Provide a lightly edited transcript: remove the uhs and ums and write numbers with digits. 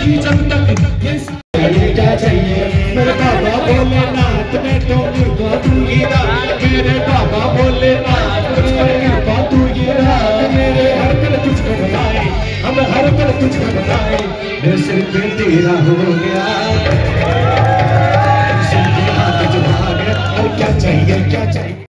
रहेगी जब तक ये क्या चाहिए मेरे बाबा भोलेनाथ में तो कृपा दूंगी रात मेरे बाबा भोलेनाथ में कृपा दूंगी रात मेरे हर पल तुझको बताए हम हर पल तुझको बताए मेरे सिर पे तेरा हो गया सिर पे हाथ जुड़ा गया और क्या चाहिए